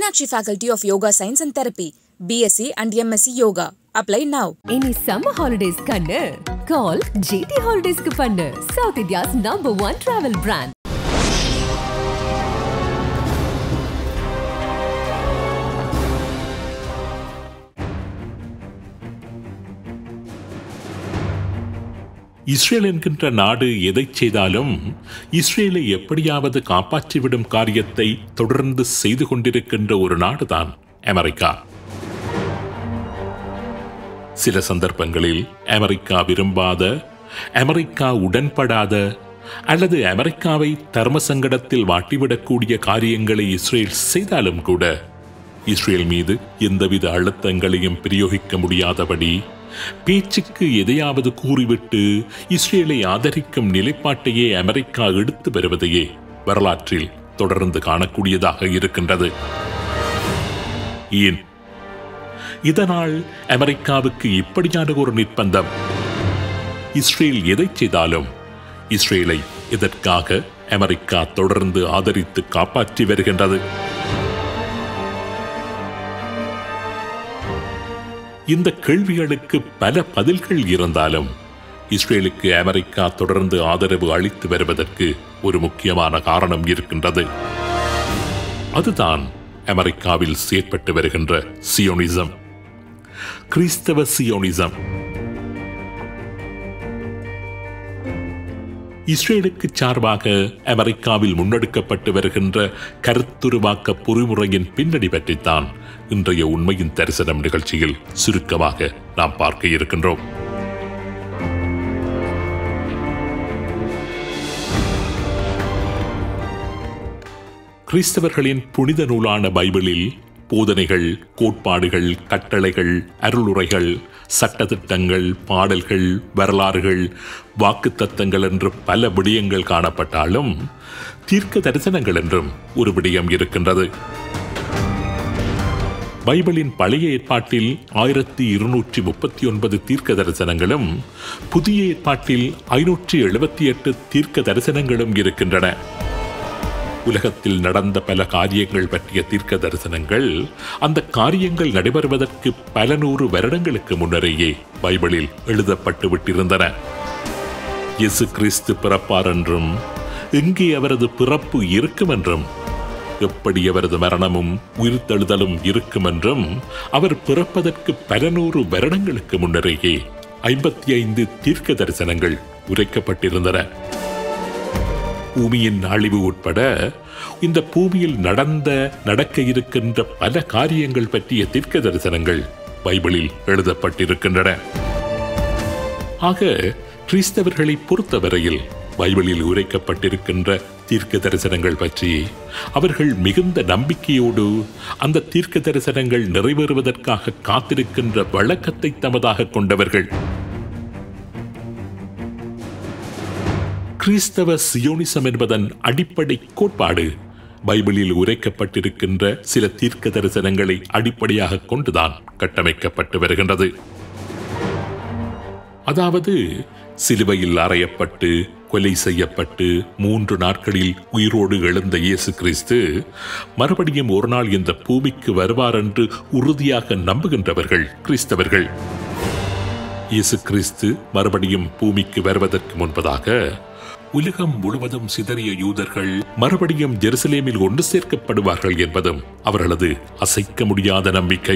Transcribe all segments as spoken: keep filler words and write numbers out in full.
Meenakshi Faculty of Yoga Science and Therapy, B S c and M S c Yoga. Apply now. Any summer holidays kannu? Call G T Holidays ku pannu. South India's number one travel brand. Israel என்கின்ற நாடு எதை செய்தாலும் இஸ்ரேலை எப்படியாவது காப்பாற்றிவிடும் காரியத்தை தொடர்ந்து செய்து கொண்டிருக்கின்ற ஒரு நாடுதான் அமெரிக்கா. சில சந்தர்ப்பங்களில் அமெரிக்கா விரும்பாத, அமெரிக்கா உடன்படாத அல்லது அமெரிக்காவை தர்ம சங்கடத்தில் வாட்டிவிடக்கூடிய காரியங்களை இஸ்ரேல் செய்தாலும் கூட இஸ்ரேல் மீது எந்தவித அழுத்தங்களையும் பிரயோகிக்க முடியாதபடி பேச்சுக்கு எதையாவது கூறிவிட்டு இஸ்ரேலை ஆதரிக்கும் நிலைப்பாட்டையே அமெரிக்கா எடுத்து வருவதையே வரலாற்றில் தொடர்ந்து காணக்கூடியதாக இருக்கின்றது. ஏன் இதனால் அமெரிக்காவுக்கு இப்படியான ஒரு நிர்பந்தம்? இஸ்ரேல் எதை செய்தாலும் இஸ்ரேலை எதற்காக அமெரிக்கா தொடர்ந்து ஆதரித்து காப்பாற்றி வருகின்றது? இந்த கேள்விகளுக்கு பல பதில்கள் இருந்தாலும் இஸ்ரேலுக்கு அமெரிக்கா தொடர்ந்து ஆதரவு அளித்து வருவதற்கு ஒரு முக்கியமான காரணம் இருக்கின்றது. அதுதான் அமெரிக்காவில் செயற்பட்டு வருகின்ற சியோனிசம், கிறிஸ்தவ சியோனிசம். இஸ்ரேலுக்கு சார்பாக அமெரிக்காவில் முன்னெடுக்கப்பட்டு வருகின்ற கருத்துருவாக்க பொறிமுறையின் பின்னணி பற்றித்தான் இன்றைய உண்மையின் தரிசனம் நிகழ்ச்சியில் சுருக்கமாக நாம் பார்க்க இருக்கின்றோம். கிறிஸ்தவர்களின் புனித நூலான பைபிளில் போதனைகள், கோட்பாடுகள், கட்டளைகள், அருளுரைகள், சட்டத்திட்டங்கள், பாடல்கள், வரலாறுகள், வாக்குத்தத்தங்கள் என்று பல விடயங்கள் காணப்பட்டாலும் தீர்க்க தரிசனங்கள் என்றும் ஒரு விடயம் இருக்கின்றது. பைபிளின் பழைய ஏற்பாட்டில் ஆயிரத்தி இருநூற்றி முப்பத்தி ஒன்பது தீர்க்க தரிசனங்களும் புதிய ஏற்பாட்டில் ஐநூற்றி எழுபத்தி எட்டு தீர்க்க தரிசனங்களும் இருக்கின்றன. உலகத்தில் நடந்த பல காரியங்கள் பற்றிய தீர்க்க தரிசனங்கள் அந்த காரியங்கள் நடைபெறுவதற்கு பல நூறு வருடங்களுக்கு முன்னரேயே பைபிளில் எழுதப்பட்டு விட்டிருந்தன. இயேசு கிறிஸ்து பிறப்பார் என்றும், எங்கே அவரது பிறப்பு இருக்கும் என்றும், எப்படி அவரது மரணமும் உயிர்த்தெழுதலும் இருக்கும் என்றும் அவர் பிறப்பதற்கு பல நூறு வருடங்களுக்கு முன்னரேயே ஐம்பத்தி ஐந்து தீர்க்க தரிசனங்கள் உரைக்கப்பட்டிருந்தன. பூமியின் அழிவு உட்பட இந்த பூமியில் நடந்த நடக்க இருக்கின்ற பல காரியங்கள் பற்றிய தீர்க்க தரிசனங்கள் பைபிளில் எழுதப்பட்டிருக்கின்றன. ஆக கிறிஸ்தவர்களை பொறுத்தவரையில் பைபிளில் உரைக்கப்பட்டிருக்கின்ற தீர்க்க தரிசனங்கள் பற்றி அவர்கள் மிகுந்த நம்பிக்கையோடு அந்த தீர்க்க தரிசனங்கள் நிறைவேறுவதற்காக காத்திருக்கின்ற வழக்கத்தை தமதாக கொண்டவர்கள். கிறிஸ்தவ சியோனிசம் என்பதன் அடிப்படை கோட்பாடு பைபிளில் உரைக்கப்பட்டிருக்கின்ற சில தீர்க்க தரிசனங்களை அடிப்படையாக கொண்டுதான் கட்டமைக்கப்பட்டு வருகின்றது. அதாவது சிலுவையில் அறையப்பட்டு கொலை செய்யப்பட்டு மூன்று நாட்களில் உயிரோடு எழுந்த இயேசு கிறிஸ்து மறுபடியும் ஒரு நாள் இந்த பூமிக்கு வருவார் என்று உறுதியாக நம்புகின்றவர்கள் கிறிஸ்தவர்கள். இயேசு கிறிஸ்து மறுபடியும் பூமிக்கு வருவதற்கு முன்பதாக உலகம் முழுவதும் சிதறிய யூதர்கள் மறுபடியும் ஜெருசலேமில் ஒன்று சேர்க்கப்படுவார்கள் என்பதும் அவர்களது அசைக்க முடியாத நம்பிக்கை.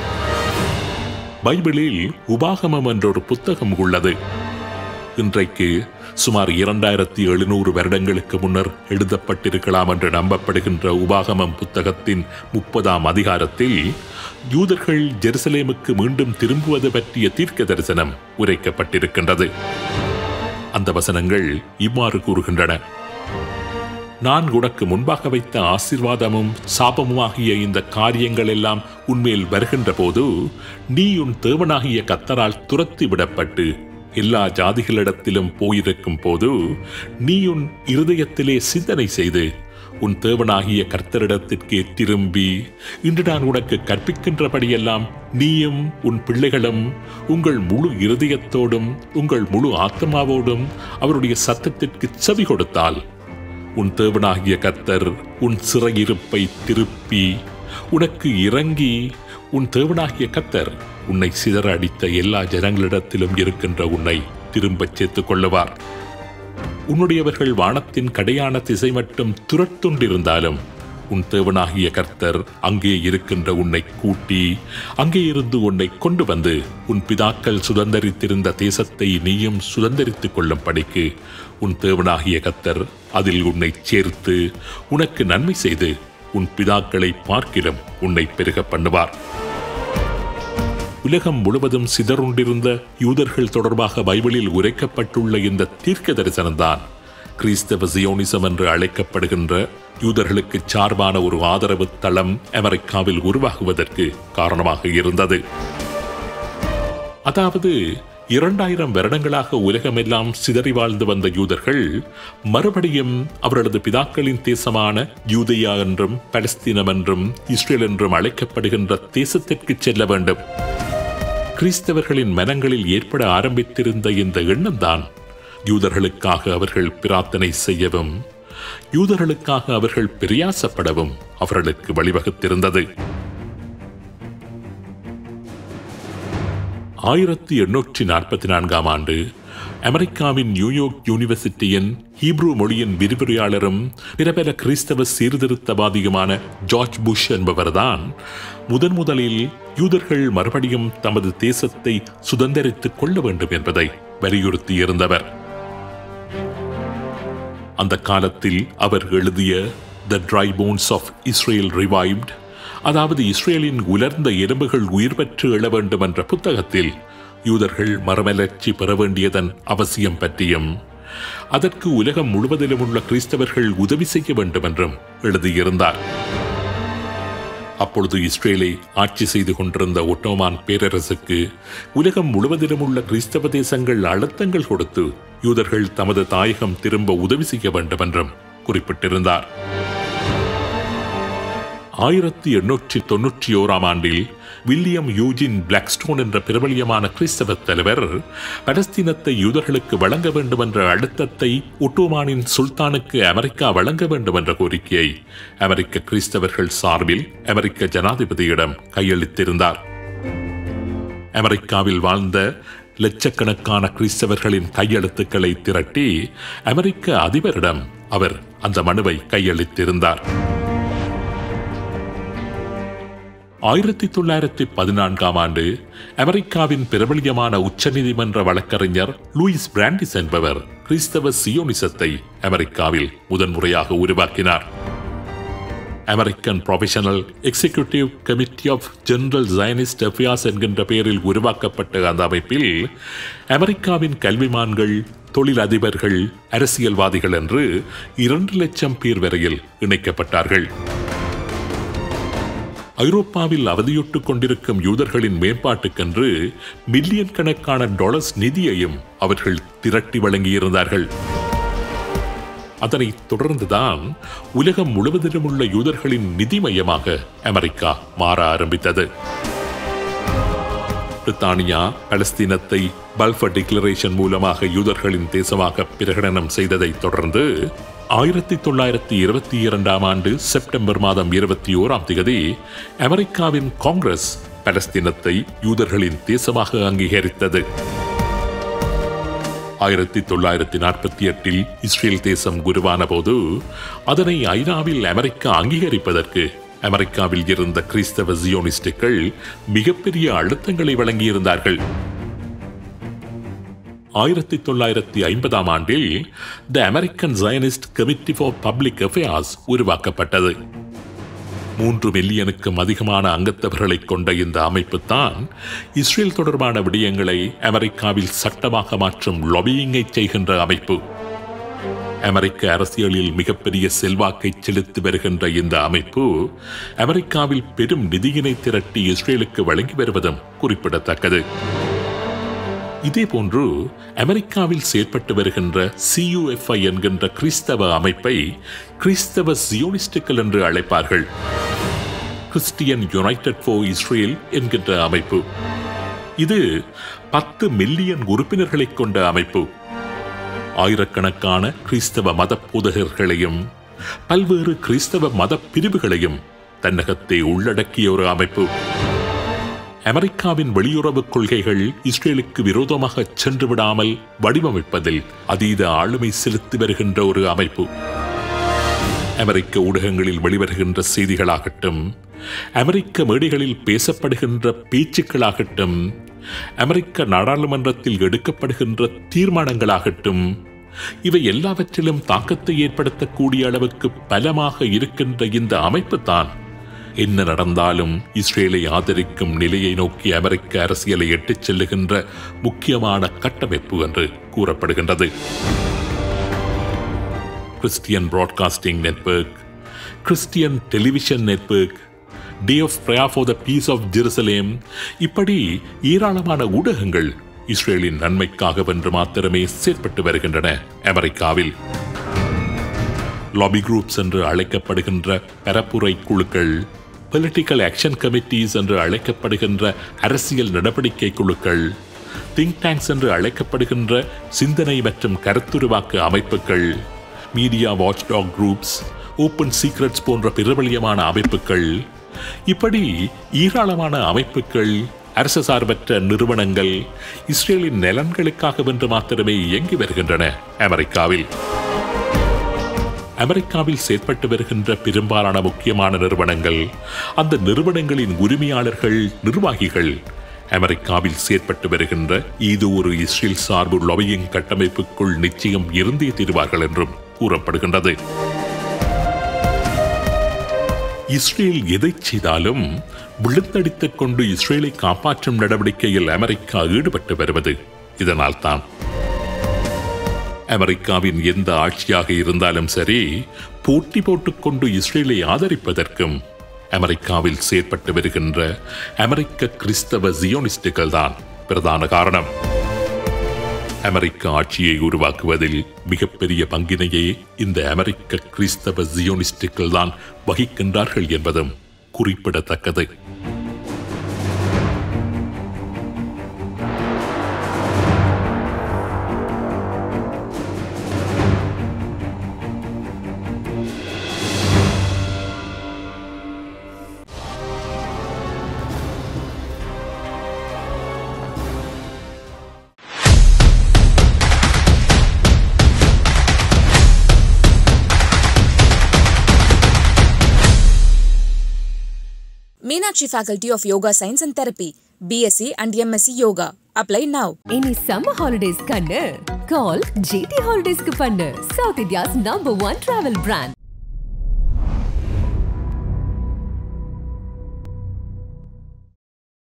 பைபிளில் உபாகமம் என்றொரு புத்தகம் உள்ளது. இன்றைக்கு சுமார் இரண்டாயிரத்தி எழுநூறு வருடங்களுக்கு முன்னர் எழுதப்பட்டிருக்கலாம் என்று நம்பப்படுகின்ற உபாகமம் புத்தகத்தின் முப்பதாம் அதிகாரத்தில் யூதர்கள் ஜெருசலேமுக்கு மீண்டும் திரும்புவது பற்றிய தீர்க்க தரிசனம் உரைக்கப்பட்டிருக்கின்றது. அந்த வசனங்கள் இவ்வாறு கூறுகின்றன: நான் உனக்கு முன்பாக வைத்த ஆசீர்வாதமும் சாபமுமாகிய இந்த காரியங்கள் எல்லாம் உன்மேல் வருகின்ற போது நீ உன் தேவனாகிய கர்த்தரால் துரத்தி விடப்பட்டு எல்லா ஜாதிகளிடத்திலும் போயிருக்கும் போது நீ உன் இருதயத்திலே சிந்தனை செய்து உன் தேவனாகிய கர்த்தரிடத்திற்கே திரும்பி இன்று நான் உனக்கு கற்பிக்கின்றபடியெல்லாம் நீயும் உன் பிள்ளைகளும் உங்கள் முழு இருதயத்தோடும் உங்கள் முழு ஆத்மாவோடும் அவருடைய சத்தத்திற்கு செவி கொடுத்தால் உன் தேவனாகிய கர்த்தர் உன் சிறையிருப்பை திருப்பி உனக்கு இறங்கி உன் தேவனாகிய கர்த்தர் உன்னை சிதற அடித்த எல்லா ஜனங்களிடத்திலும் இருக்கின்ற உன்னை திரும்பச் சேர்த்துக் கொள்ளுவார். உன்னுடையவர்கள் வானத்தின் கடையான திசை மட்டும் துரத்துண்டிருந்தாலும் உன் தேவனாகிய கர்த்தர் அங்கே இருக்கின்ற உன்னை கூட்டி அங்கே இருந்து உன்னை கொண்டு வந்து உன் பிதாக்கள் சுதந்தரித்திருந்த தேசத்தை நீயும் சுதந்தரித்துக் கொள்ளும் படிக்கு உன் தேவனாகிய கர்த்தர் அதில் உன்னை சேர்த்து உனக்கு நன்மை செய்து உன் பிதாக்களை பார்க்கிலும் உன்னை பெருக பண்ணுவார். உலகம் முழுவதும் சிதறுண்டிருந்த யூதர்கள் தொடர்பாக பைபிளில் உரைக்கப்பட்டுள்ள இந்த தீர்க்க தரிசனம்தான் கிறிஸ்தவ சியோனிசம் என்று அழைக்கப்படுகின்ற யூதர்களுக்கு சார்பான ஒரு ஆதரவு தளம் அமெரிக்காவில் உருவாகுவதற்கு காரணமாக இருந்தது. அதாவது இரண்டாயிரம் வருடங்களாக உலகமெல்லாம் சிதறி வாழ்ந்து வந்த யூதர்கள் மறுபடியும் அவர்களது பிதாக்களின் தேசமான யூதேயா என்றும் பலஸ்தீனம் என்றும் இஸ்ரேல் என்றும் அழைக்கப்படுகின்ற தேசத்திற்கு செல்ல வேண்டும். கிறிஸ்தவர்களின் மனங்களில் ஏற்பட ஆரம்பித்திருந்த இந்த எண்ணம்தான் யூதர்களுக்காக அவர்கள் பிரார்த்தனை செய்யவும் யூதர்களுக்காக அவர்கள் பிரயாசப்படவும் அவர்களுக்கு வழிவகுத்திருந்தது. ஆயிரத்தி எண்ணூற்றி நாற்பத்தி நான்காம் ஆண்டு அமெரிக்காவின் நியூயார்க் யூனிவர்சிட்டியின் ஹீப்ரூ மொழியின் விரிவுரையாளரும் பிரபல கிறிஸ்தவ சீர்திருத்தவாதியுமான ஜார்ஜ் புஷ் என்பவர்தான் முதன் முதலில் யூதர்கள் மறுபடியும் தமது தேசத்தை சுதந்திரித்துக் கொள்ள வேண்டும் என்பதை வலியுறுத்தியிருந்தவர். அந்த காலத்தில் அவர் எழுதிய the dry bones of Israel revived, அதாவது இஸ்ரேலின் உலர்ந்த எலும்புகள் உயிர் பெற்று எழ வேண்டும் என்ற புத்தகத்தில் யூதர்கள் மறுமலர்ச்சி பெற வேண்டியதன் அவசியம் பற்றியும் அதற்கு உலகம் முழுவதிலும் உள்ள கிறிஸ்தவர்கள் உதவி செய்ய வேண்டும் என்றும் எழுதியிருந்தார். அப்பொழுது இஸ்ரேலை ஆட்சி செய்து கொண்டிருந்த ஒட்டோமான் பேரரசுக்கு உலகம் முழுவதிலும் உள்ள கிறிஸ்தவ தேசங்கள் அழுத்தங்கள் கொடுத்து யூதர்கள் தமது தாயகம் திரும்ப உதவி செய்ய வேண்டும் என்றும் குறிப்பிட்டிருந்தார். ஆயிரத்தி எண்ணூற்றி தொன்னூற்றி ஓராம் ஆண்டில் வில்லியம் யூஜின் பிளாக்ஸ்டோன் என்ற பிரபலியமான கிறிஸ்தவ தலைவர் பலஸ்தீனத்தை யூதர்களுக்கு வழங்க வேண்டும் என்ற அழுத்தத்தை ஒட்டோமானின் சுல்தானுக்கு அமெரிக்கா வழங்க வேண்டும் என்ற கோரிக்கையை அமெரிக்க கிறிஸ்தவர்கள் சார்பில் அமெரிக்க ஜனாதிபதியிடம் கையளித்திருந்தார். அமெரிக்காவில் வாழ்ந்த லட்சக்கணக்கான கிறிஸ்தவர்களின் கையெழுத்துக்களை திரட்டி அமெரிக்க அதிபரிடம் அவர் அந்த மனுவை கையளித்திருந்தார். ஆயிரத்தி தொள்ளாயிரத்தி பதினான்காம் ஆண்டு அமெரிக்காவின் பிரபலியமான உச்சநீதிமன்ற வழக்கறிஞர் லூயிஸ் பிராண்டிஸ் என்பவர் கிறிஸ்தவ சியோனிசத்தை அமெரிக்காவில் முதன்முறையாக உருவாக்கினார். American professional executive committee of general Zionist affairs என்கின்ற பெயரில் உருவாக்கப்பட்ட அந்த அமைப்பில் அமெரிக்காவின் கல்விமான்கள், தொழிலதிபர்கள், அரசியல்வாதிகள் என்று இரண்டு லட்சம் பேர் வரையில் இணைக்கப்பட்டார்கள். ஐரோப்பாவில் அவதியுற்றுக் கொண்டிருக்கும் யூதர்களின் மேம்பாட்டுக்கென்று மில்லியன் கணக்கான டாலர்ஸ் நிதியையும் அவர்கள் திரட்டி வழங்கியிருந்தார்கள். அதனைத் தொடர்ந்துதான் உலகம் முழுவதிலும் உள்ள யூதர்களின் நிதி மையமாக அமெரிக்கா மாற ஆரம்பித்தது. பிரித்தானியா பலஸ்தீனத்தை பல்ஃபர் டிக்ளரேஷன் மூலமாக யூதர்களின் தேசமாக பிரகடனம் செய்ததைத் தொடர்ந்து ஆயிரத்தி தொள்ளாயிரத்தி இருபத்தி இரண்டாம் ஆண்டு செப்டம்பர் மாதம் இருபத்தி ஓராம் தேதி அமெரிக்காவின் காங்கிரஸ் பலஸ்தீனத்தை யூதர்களின் தேசமாக அங்கீகரித்தது. ஆயிரத்தி தொள்ளாயிரத்தி நாற்பத்தி எட்டில் இஸ்ரேல் தேசம் உருவான போது அதனை ஐநாவில் அமெரிக்கா அங்கீகரிப்பதற்கு அமெரிக்காவில் இருந்த கிறிஸ்தவ சியோனிஸ்டுகள் மிகப்பெரிய அழுத்தங்களை வழங்கியிருந்தார்கள். ஆயிரத்தி தொள்ளாயிரத்தி ஐம்பதாம் ஆண்டில் the American Zionist committee for public affairs உருவாக்கப்பட்டது. மூன்று மில்லியனுக்கும் அதிகமான அங்கத்தவர்களை கொண்ட இந்த அமைப்பு தான் இஸ்ரேல் தொடர்பான விடயங்களை அமெரிக்காவில் சட்டமாக மாற்றும் லொபியிங்கை செய்கின்ற அமைப்பு. அமெரிக்க அரசியலில் மிகப்பெரிய செல்வாக்கை செலுத்தி வருகின்ற இந்த அமைப்பு அமெரிக்காவில் பெரும் நிதியினை திரட்டி இஸ்ரேலுக்கு வழங்கி வருவதும் குறிப்பிடத்தக்கது. இதேபோன்று அமெரிக்காவில் செயற்பட்டு வருகின்ற சி யூ எஃப் ஐ என்கின்ற கிறிஸ்தவ அமைப்பை கிறிஸ்தவ சியோனிஸ்டுகள் என்று அழைப்பார்கள். கிறிஸ்டியன் யுனைடெட் ஃபார் இஸ்ரேல் என்கின்ற அமைப்பு இது பத்து மில்லியன் உறுப்பினர்களை கொண்ட அமைப்பு. ஆயிரக்கணக்கான கிறிஸ்தவ மத போதகர்களையும் பல்வேறு கிறிஸ்தவ மத பிரிவுகளையும் தன்னகத்தை உள்ளடக்கிய ஒரு அமைப்பு. அமெரிக்காவின் வெளியுறவு கொள்கைகள் இஸ்ரேலுக்கு விரோதமாக சென்று விடாமல் வடிவமைப்பதில் அதீத ஆளுமை செலுத்தி வருகின்ற ஒரு அமைப்பு. அமெரிக்க ஊடகங்களில் வெளிவருகின்ற செய்திகளாகட்டும், அமெரிக்க மேடைகளில் பேசப்படுகின்ற பேச்சுக்களாகட்டும், அமெரிக்க நாடாளுமன்றத்தில் எடுக்கப்படுகின்ற தீர்மானங்களாகட்டும், இவை எல்லாவற்றிலும் தாக்கத்தை ஏற்படுத்தக்கூடிய அளவுக்கு பலமாக இருக்கின்ற இந்த அமைப்பு தான் என்ன நடந்தாலும் இஸ்ரேலை ஆதரிக்கும் நிலையை நோக்கி அமெரிக்க அரசியலை எட்டுச் செல்லுகின்ற முக்கியமான கட்டமைப்பு என்று கூறப்படுகின்றது. Christian broadcasting network, Christian television network, day of prayer for the peace of Jerusalem, இப்படி ஏராளமான ஊடகங்கள் இஸ்ரேலின் நன்மைக்காக வென்று மாத்திரமே செயற்பட்டு வருகின்றன. அமெரிக்காவில் லாபி குரூப்ஸ் என்று அழைக்கப்படுகின்ற பரப்புரை குழுக்கள், பொலிட்டிக்கல் ஆக்ஷன் கமிட்டிஸ் என்று அழைக்கப்படுகின்ற அரசியல் நடவடிக்கை குழுக்கள், திங்க் டேங்க்ஸ் என்று அழைக்கப்படுகின்ற சிந்தனை மற்றும் கருத்துருவாக்க அமைப்புகள், media watchdog groups, open secrets போன்ற பிரபலியமான அமைப்புகள், இப்படி ஏராளமான அமைப்புகள், அரசு சார்பற்ற நிறுவனங்கள் இஸ்ரேலின் நலன்களுக்காக வென்று மாத்திரமே இயங்கி வருகின்றன. அமெரிக்காவில் அமெரிக்காவில் செயற்பட்டு வருகின்ற பெரும்பாலான முக்கியமான நிறுவனங்கள், அந்த நிறுவனங்களின் உரிமையாளர்கள், நிர்வாகிகள் அமெரிக்காவில் செயற்பட்டு வருகின்ற ஏதோ ஒரு இஸ்ரேல் சார்பு லாபியிங் கட்டமைப்புக்குள் நிச்சயம் இருந்தே தீர்வார்கள் என்றும் கூறப்படுகின்றது. இஸ்ரேல் எதை செய்தாலும் விழுந்தடித்துக் கொண்டு இஸ்ரேலை காப்பாற்றும் நடவடிக்கையில் அமெரிக்கா ஈடுபட்டு வருவது இதனால் தான். அமெரிக்காவின் எந்த ஆட்சியாக இருந்தாலும் சரி, போட்டி போட்டுக்கொண்டு இஸ்ரேலை ஆதரிப்பதற்கும் அமெரிக்காவில் செயற்பட்டு வருகின்ற அமெரிக்க கிறிஸ்தவ ஜியோனிஸ்டுகள் தான் பிரதான காரணம். அமெரிக்க ஆட்சியை உருவாக்குவதில் மிகப்பெரிய பங்கினையே இந்த அமெரிக்க கிறிஸ்தவ ஜியோனிஸ்டுகள் தான் வகிக்கின்றார்கள் என்பதும் குறிப்பிடத்தக்கது. Meenakshi Faculty of Yoga Science and Therapy, B S c and M S c Yoga. Apply now. Any summer holidays kannu call G T Holidays ku pannu, South India's number one travel brand.